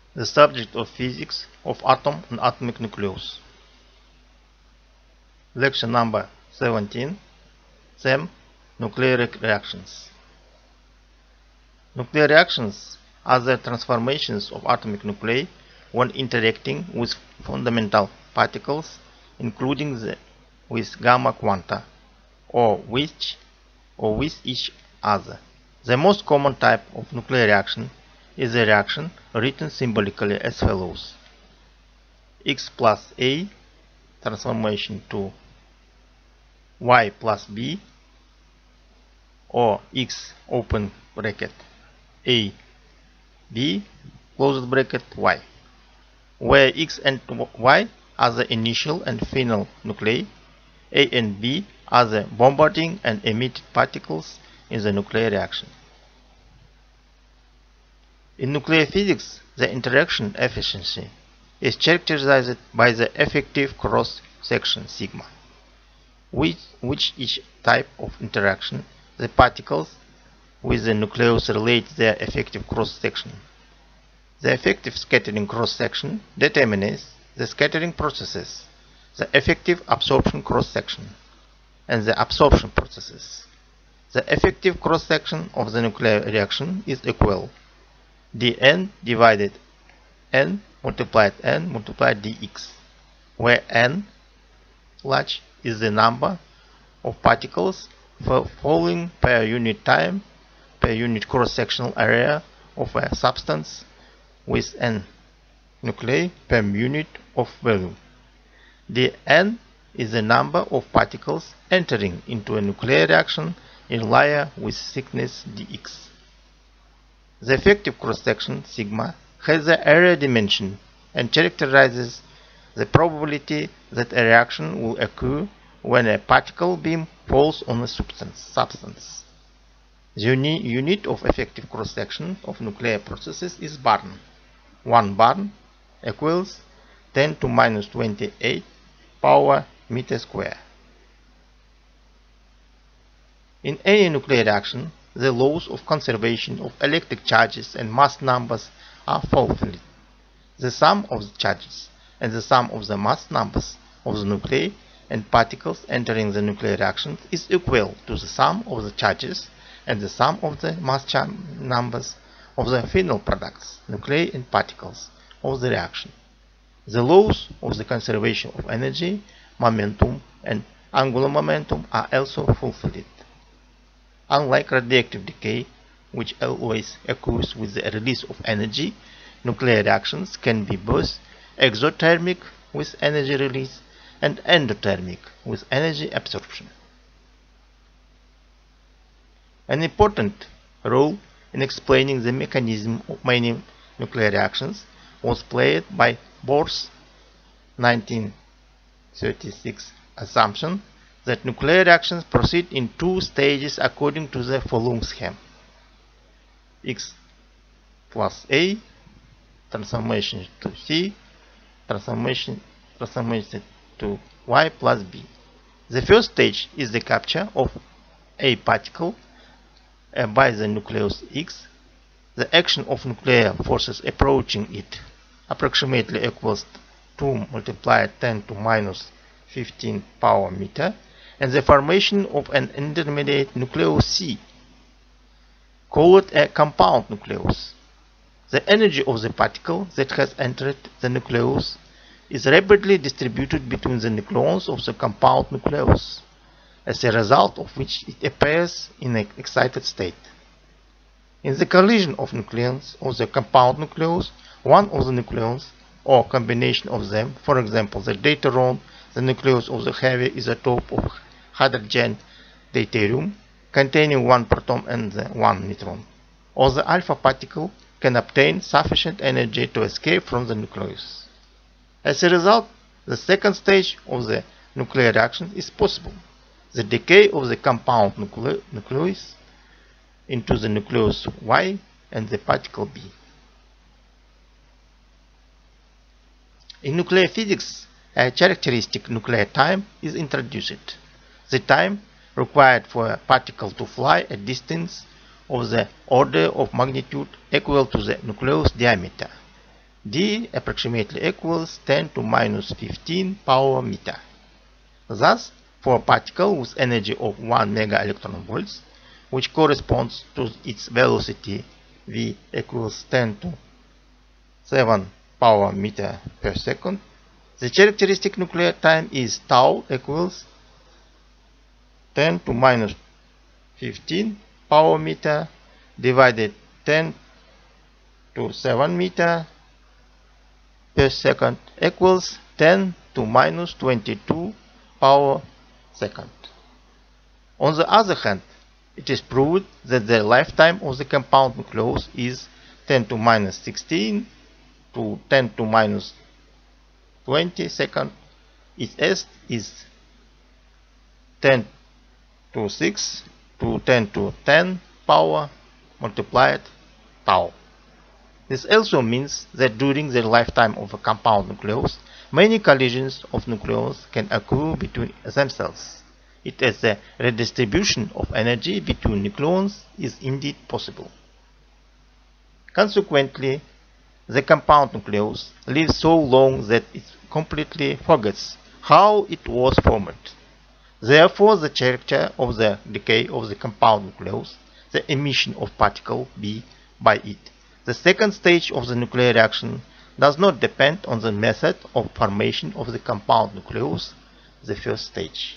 The subject of physics of atom and atomic nucleus. Lecture number 17. Theme: Nuclear reactions. Nuclear reactions are the transformations of atomic nuclei when interacting with fundamental particles, including with gamma quanta, or with each other. The most common type of nuclear reaction is a reaction written symbolically as follows: X plus A transformation to Y plus B, or X open bracket A B closed bracket Y, where X and Y are the initial and final nuclei. A and B are the bombarding and emitted particles in the nuclear reaction. In nuclear physics, the interaction efficiency is characterized by the effective cross-section sigma, which each type of interaction the particles with the nucleus relate their effective cross-section. The effective scattering cross-section determines the scattering processes, the effective absorption cross-section, and the absorption processes. The effective cross-section of the nuclear reaction is equal dN divided N multiplied dx, where N large is the number of particles falling per unit time per unit cross-sectional area of a substance with N nuclei per unit of volume. The N is the number of particles entering into a nuclear reaction in layer with thickness dx. The effective cross-section sigma has the area dimension and characterizes the probability that a reaction will occur when a particle beam falls on a substance. The unit of effective cross-section of nuclear processes is barn. 1 barn equals 10 to minus 28 power meter square. In any nuclear reaction, the laws of conservation of electric charges and mass numbers are fulfilled. The sum of the charges and the sum of the mass numbers of the nuclei and particles entering the nuclear reaction is equal to the sum of the charges and the sum of the mass numbers of the final products, nuclei and particles, of the reaction. The laws of the conservation of energy, momentum, and angular momentum are also fulfilled. Unlike radioactive decay, which always occurs with the release of energy, nuclear reactions can be both exothermic with energy release and endothermic with energy absorption. An important role in explaining the mechanism of many nuclear reactions was played by Bohr's 1936 assumption that nuclear reactions proceed in two stages according to the following scheme: X plus A transformation to C transformation to Y plus B. The first stage is the capture of a particle by the nucleus X. The action of nuclear forces approaching it approximately equals 2 multiplied 10 to minus 15 power meter, and the formation of an intermediate nucleus C, called a compound nucleus. The energy of the particle that has entered the nucleus is rapidly distributed between the nucleons of the compound nucleus, as a result of which it appears in an excited state. In the collision of nucleons of the compound nucleus, one of the nucleons, or combination of them, for example the deuteron, the nucleus of the heavy isotope of hydrogen deuterium, containing one proton and one neutron, or the alpha particle, can obtain sufficient energy to escape from the nucleus. As a result, the second stage of the nuclear reaction is possible: the decay of the compound nucleus into the nucleus Y and the particle B. In nuclear physics, a characteristic nuclear time is introduced: the time required for a particle to fly a distance of the order of magnitude equal to the nucleus diameter. d approximately equals 10 to minus 15 power meter. Thus, for a particle with energy of 1 mega electron volts, which corresponds to its velocity v equals 10 to 7 power meter per second, the characteristic nuclear time is tau equals 10 to minus 15 power meter divided 10 to 7 meter per second equals 10 to minus 22 power second. On the other hand, it is proved that the lifetime of the compound nucleus is 10 to minus 16 to 10 to minus 20 second. Its S is 10 to 6 to 10 to 10 power multiplied tau. This also means that during the lifetime of a compound nucleus, many collisions of nucleons can occur between themselves. It is the redistribution of energy between nucleons is indeed possible. Consequently, the compound nucleus lives so long that it completely forgets how it was formed. Therefore, the character of the decay of the compound nucleus, the emission of particle B by it, the second stage of the nuclear reaction, does not depend on the method of formation of the compound nucleus, the first stage.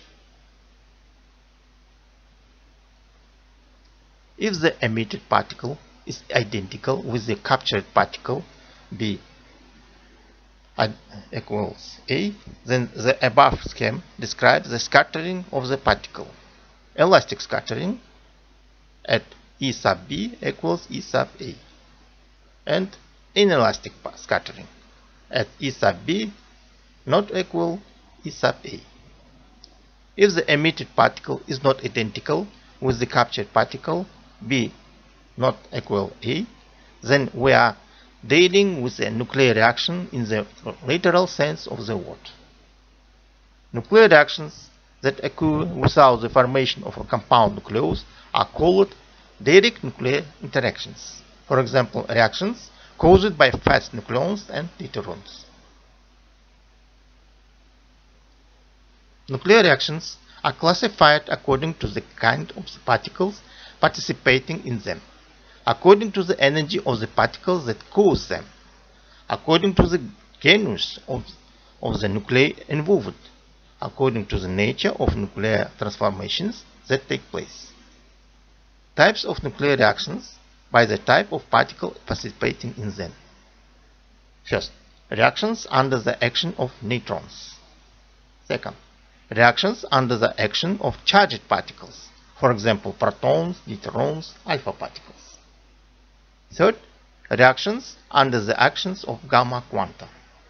If the emitted particle is identical with the captured particle B equals A, then the above scheme describes the scattering of the particle. Elastic scattering at E sub B equals E sub A, and inelastic scattering at E sub B not equal E sub A. If the emitted particle is not identical with the captured particle B not equal A, then we are dealing with a nuclear reaction in the literal sense of the word. Nuclear reactions that occur without the formation of a compound nucleus are called direct nuclear interactions. For example, reactions caused by fast nucleons and deuterons. Nuclear reactions are classified according to the kind of the particles participating in them, according to the energy of the particles that cause them, according to the genus of the nuclei involved, according to the nature of nuclear transformations that take place. Types of nuclear reactions by the type of particle participating in them. First, reactions under the action of neutrons. Second, reactions under the action of charged particles, for example, protons, neutrons, alpha particles. Third, reactions under the actions of gamma quanta.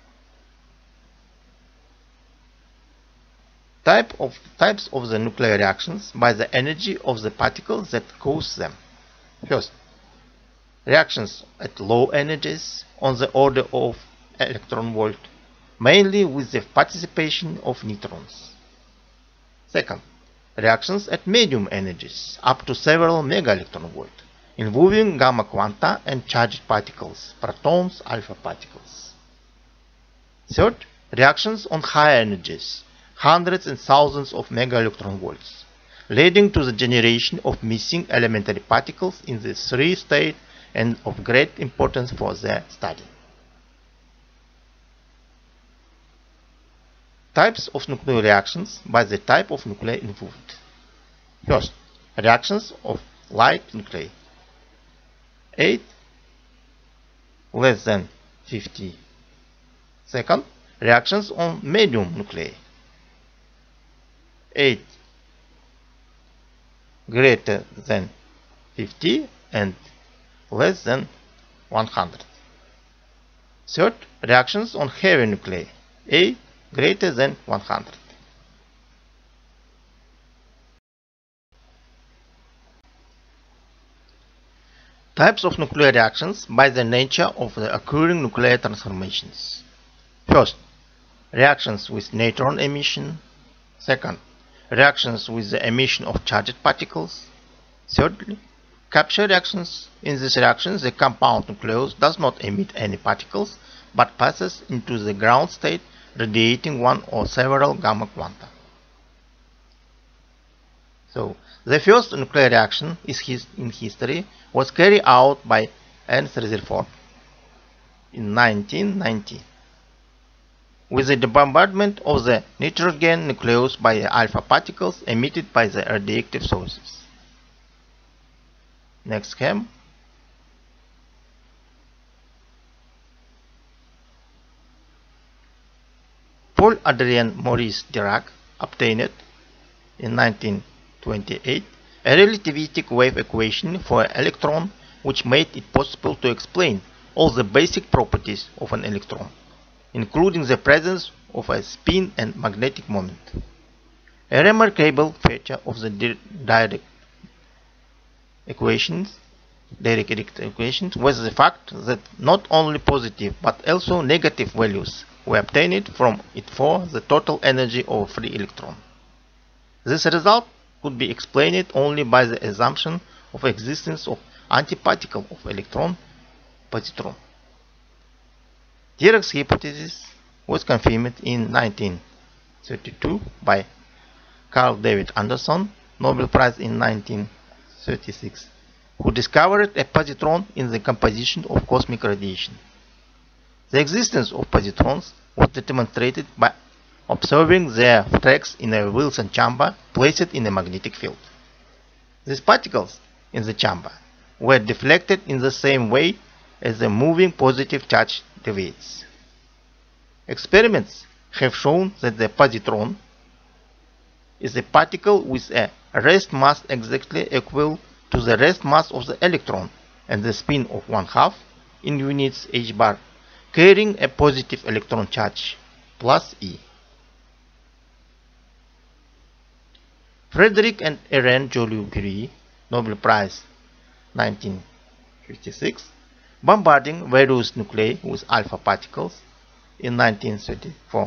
Types of the nuclear reactions by the energy of the particles that cause them. First, reactions at low energies on the order of electron volt, mainly with the participation of neutrons. Second, reactions at medium energies up to several mega electron volt, involving gamma quanta and charged particles, protons, alpha particles. Third, reactions on higher energies, hundreds and thousands of mega electron volts, leading to the generation of missing elementary particles in the 3 state and of great importance for their study. Types of nuclear reactions by the type of nuclei involved. First, reactions of light nuclei. 8 less than 50. Second, reactions on medium nuclei. 8 greater than 50 and less than 100. Third, reactions on heavy nuclei. A greater than 100. Types of nuclear reactions by the nature of the occurring nuclear transformations. First, reactions with neutron emission. Second, reactions with the emission of charged particles. Thirdly, capture reactions. In these reactions, the compound nucleus does not emit any particles, but passes into the ground state, radiating one or several gamma quanta. So, the first nuclear reaction in history was carried out by Ernst Rutherford in 1990 with the bombardment of the nitrogen nucleus by the alpha particles emitted by the radioactive sources. Next scheme. Paul Adrien Maurice Dirac obtained in 1928 a relativistic wave equation for an electron which made it possible to explain all the basic properties of an electron, including the presence of a spin and magnetic moment. A remarkable feature of the Dirac equations was the fact that not only positive but also negative values were obtained from it for the total energy of a free electron. This result could be explained only by the assumption of existence of antiparticle of electron, positron. Dirac's hypothesis was confirmed in 1932 by Carl David Anderson, Nobel Prize in 1936, who discovered a positron in the composition of cosmic radiation. The existence of positrons was demonstrated by observing their tracks in a Wilson chamber placed in a magnetic field. These particles in the chamber were deflected in the same way as the moving positive charge deviates. Experiments have shown that the positron is a particle with a rest mass exactly equal to the rest mass of the electron and the spin of 1/2 in units h bar, carrying a positive electron charge plus E. Frederick and Irene Joliot-Curie, Nobel Prize 1956, bombarding various nuclei with alpha particles in 1934,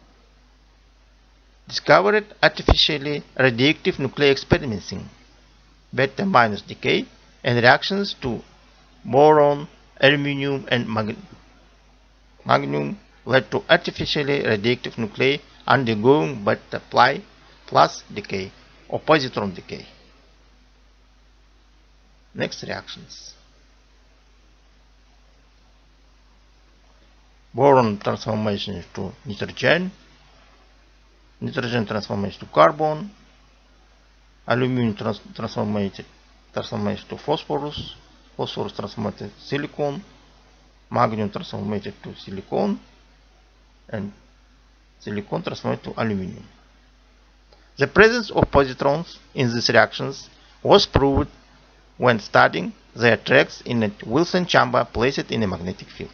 discovered artificially radioactive nuclei experiencing beta- decay and reactions to boron, aluminum, and magnesium led to artificially radioactive nuclei undergoing beta plus decay or positron decay. Next reactions. Boron transformation to nitrogen, nitrogen transformation to carbon, aluminum transformation to phosphorus, phosphorus transformated to silicon, magnesium transformated to silicon, and silicon transformed to aluminum. The presence of positrons in these reactions was proved when studying their tracks in a Wilson chamber placed in a magnetic field.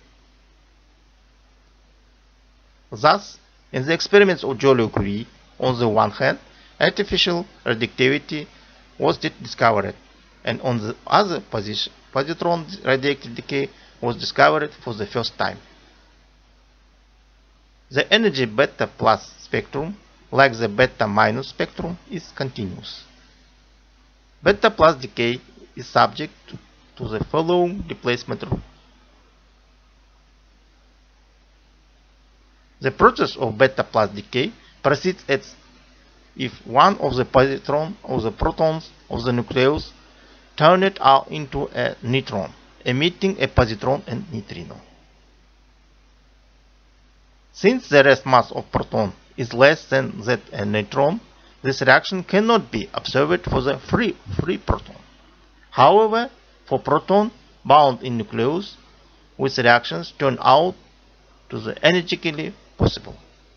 Thus, in the experiments of Joliot-Curie, on the one hand, artificial radioactivity was discovered, and on the other position, positron radioactive decay was discovered for the first time. The energy beta plus spectrum, like the beta minus spectrum, is continuous. Beta plus decay is subject to the following displacement rule. The process of beta plus decay proceeds as if one of the positrons or the protons of the nucleus turned out into a neutron, emitting a positron and neutrino. Since the rest mass of proton is less than that of a neutron, this reaction cannot be observed for the free proton. However, for proton bound in nucleus, which reactions turn out to the energetically possible.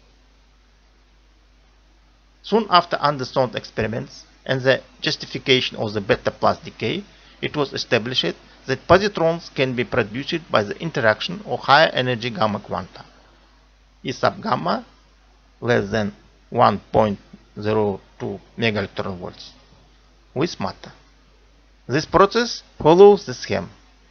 Soon after Anderson's experiments and the justification of the beta plus decay, it was established that positrons can be produced by the interaction of higher energy gamma quanta, E sub gamma less than 1.02 megaelectronvolts, with matter. This process follows the scheme: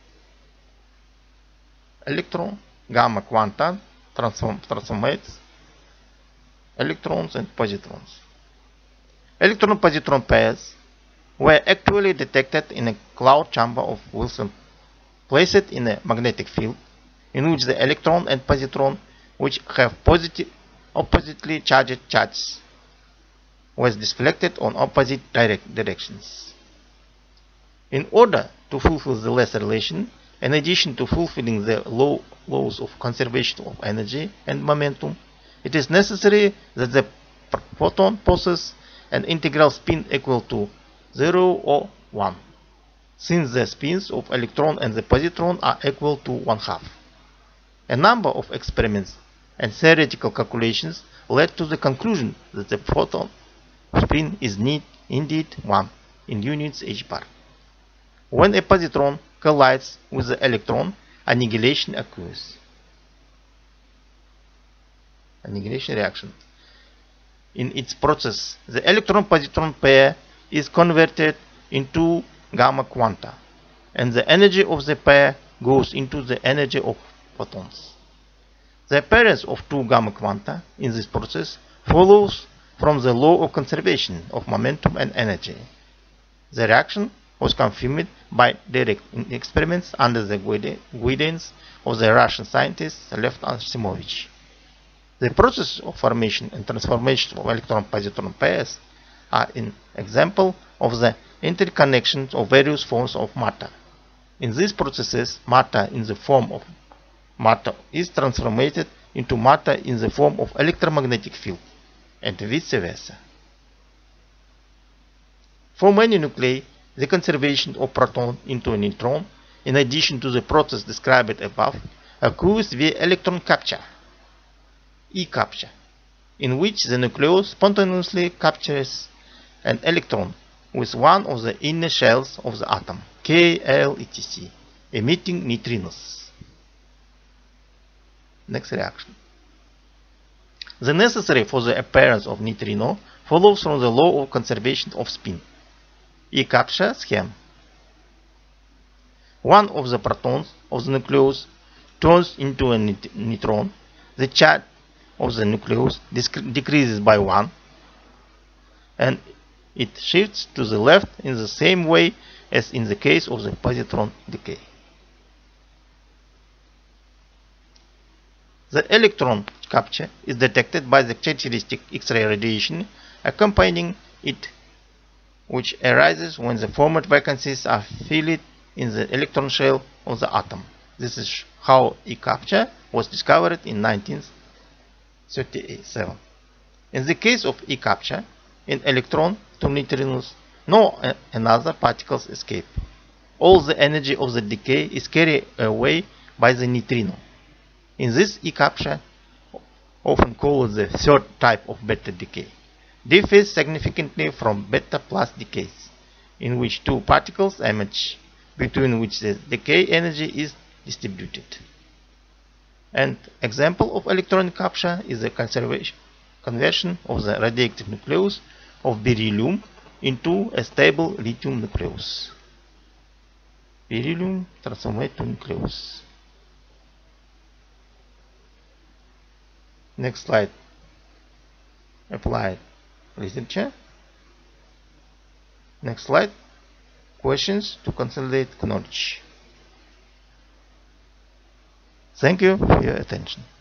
electron, gamma quanta transformates electrons and positrons. Electron-positron pairs were actually detected in a cloud chamber of Wilson placed in a magnetic field in which the electron and positron, which have oppositely charged charges, was deflected on opposite directions. In order to fulfill the last relation, in addition to fulfilling the laws of conservation of energy and momentum, it is necessary that the photon possess an integral spin equal to 0 or 1, since the spins of electron and the positron are equal to 1/2. A number of experiments and theoretical calculations led to the conclusion that the photon spin is indeed 1 in units h-bar. When a positron collides with the electron, annihilation occurs. Annihilation reaction. In its process, the electron-positron pair is converted into gamma quanta, and the energy of the pair goes into the energy of photons. The appearance of two gamma quanta in this process follows from the law of conservation of momentum and energy. The reaction was confirmed by direct experiments under the guidance of the Russian scientist Lev Arsimovich. The process of formation and transformation of electron-positron pairs are an example of the interconnections of various forms of matter. In these processes, matter in the form of matter is transformed into matter in the form of electromagnetic field, and vice versa. For many nuclei, the conservation of proton into a neutron, in addition to the process described above, occurs via electron capture, E-capture, in which the nucleus spontaneously captures an electron with one of the inner shells of the atom, K, L, etc., emitting neutrinos. Next reaction. The necessary for the appearance of neutrino follows from the law of conservation of spin. E-capture scheme. One of the protons of the nucleus turns into a neutron. The charge of the nucleus decreases by 1, and it shifts to the left in the same way as in the case of the positron decay. The electron capture is detected by the characteristic X-ray radiation accompanying it, which arises when the formed vacancies are filled in the electron shell of the atom. This is how E-capture was discovered in 1937. In the case of E-capture, in electron to neutrinos, no another particles escape. All the energy of the decay is carried away by the neutrino. In this E-capture, often called the third type of beta decay, differs significantly from beta plus decays, in which two particles emerge, between which the decay energy is distributed. An example of electron capture is the conversion of the radioactive nucleus of beryllium into a stable lithium nucleus. Beryllium transformed to nucleus. Next slide. Applied literature. Next slide. Questions to consolidate knowledge. Thank you for your attention.